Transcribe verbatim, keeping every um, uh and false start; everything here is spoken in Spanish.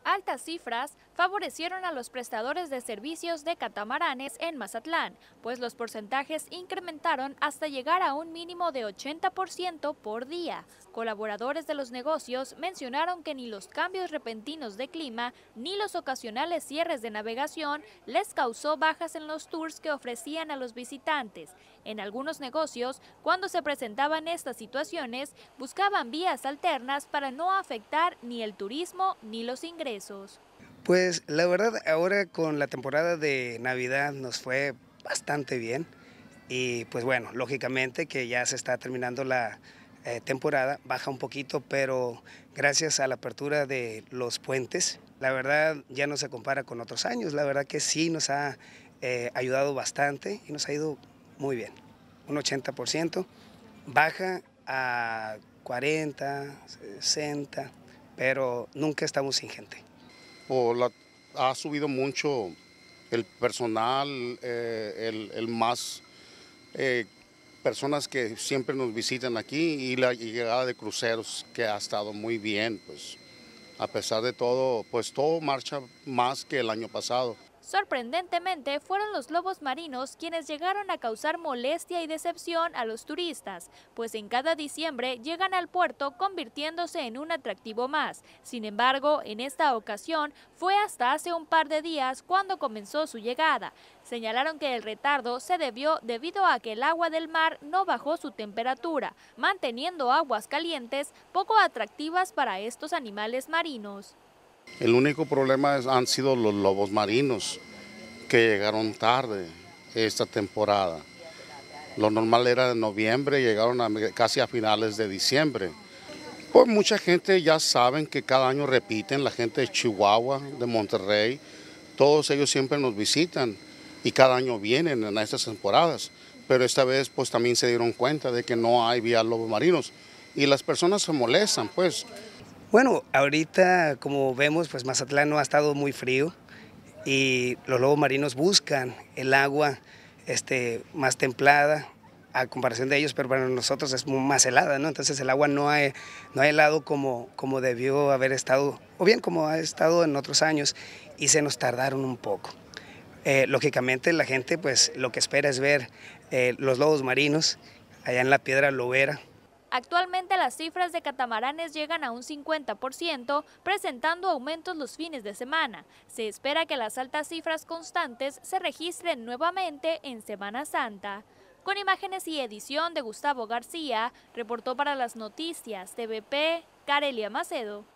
Altas cifras favorecieron a los prestadores de servicios de catamaranes en Mazatlán, pues los porcentajes incrementaron hasta llegar a un mínimo de ochenta por ciento por día. Colaboradores de los negocios mencionaron que ni los cambios repentinos de clima ni los ocasionales cierres de navegación les causó bajas en los tours que ofrecían a los visitantes. En algunos negocios, cuando se presentaban estas situaciones, buscaban vías alternas para no afectar ni el turismo ni los ingresos. Pues la verdad, ahora con la temporada de Navidad nos fue bastante bien y pues bueno, lógicamente que ya se está terminando la eh, temporada, baja un poquito, pero gracias a la apertura de los puentes, la verdad ya no se compara con otros años, la verdad que sí nos ha eh, ayudado bastante y nos ha ido muy bien, un ochenta por ciento, baja a cuarenta, sesenta, pero nunca estamos sin gente. O la, ha subido mucho el personal, eh, el, el más eh, personas que siempre nos visitan aquí y la llegada de cruceros que ha estado muy bien, pues a pesar de todo, pues todo marcha más que el año pasado. Sorprendentemente, fueron los lobos marinos quienes llegaron a causar molestia y decepción a los turistas, pues en cada diciembre llegan al puerto convirtiéndose en un atractivo más. Sin embargo, en esta ocasión fue hasta hace un par de días cuando comenzó su llegada. Señalaron que el retardo se debió debido a que el agua del mar no bajó su temperatura, manteniendo aguas calientes poco atractivas para estos animales marinos. El único problema es, han sido los lobos marinos, que llegaron tarde esta temporada. Lo normal era de noviembre, llegaron a, casi a finales de diciembre. Pues mucha gente ya saben que cada año repiten, la gente de Chihuahua, de Monterrey, todos ellos siempre nos visitan y cada año vienen en estas temporadas. Pero esta vez pues también se dieron cuenta de que no hay vía lobos marinos y las personas se molestan pues. Bueno, ahorita como vemos, pues Mazatlán no ha estado muy frío y los lobos marinos buscan el agua este, más templada a comparación de ellos, pero para nosotros es más helada, ¿no? Entonces el agua no ha, no ha helado como, como debió haber estado, o bien como ha estado en otros años, y se nos tardaron un poco. Eh, lógicamente la gente pues lo que espera es ver eh, los lobos marinos allá en la Piedra Lobera. Actualmente las cifras de catamaranes llegan a un cincuenta por ciento, presentando aumentos los fines de semana. Se espera que las altas cifras constantes se registren nuevamente en Semana Santa. Con imágenes y edición de Gustavo García, reportó para las noticias T V P, Carelia Macedo.